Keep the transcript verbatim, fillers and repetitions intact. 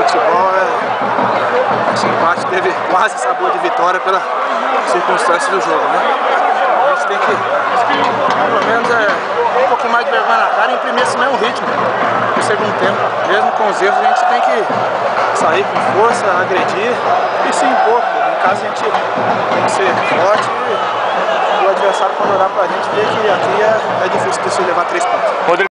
futebol é... esse empate teve quase sabor de vitória pelas circunstâncias do jogo, né? A gente tem que, pelo menos, é, um pouquinho mais de vergonha na cara e imprimir esse mesmo ritmo no segundo tempo. Mesmo com os erros, a gente tem que sair com força, agredir e se impor. Em casa a gente tem que ser forte e o adversário, quando olhar pra gente, ver que aqui é, é difícil de se levar três pontos.